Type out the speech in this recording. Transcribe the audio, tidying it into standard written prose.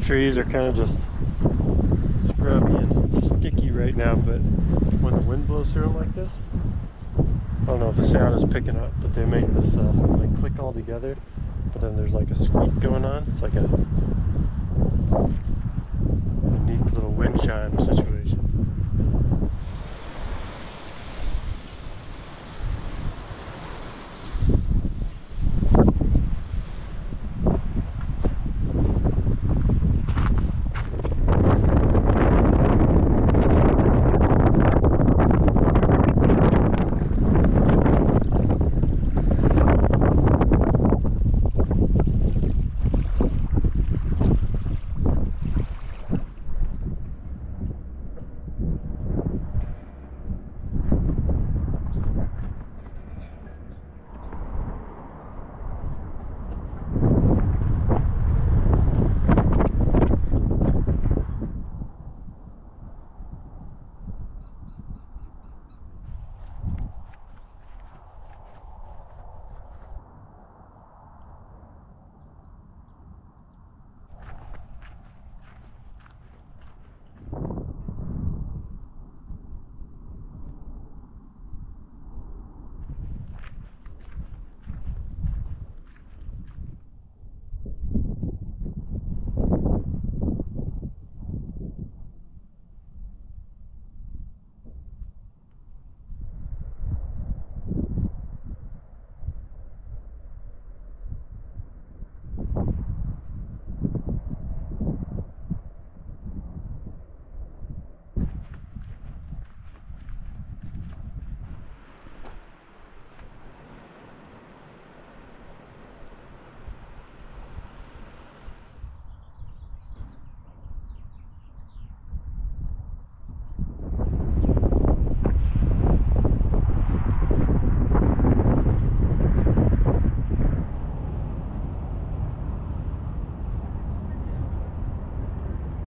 trees are kind of just scrubby and sticky right now, but when the wind blows through them like this, I don't know if the sound is picking up, but they make this like click all together, but then there's like a squeak going on. It's like a unique little wind chime situation.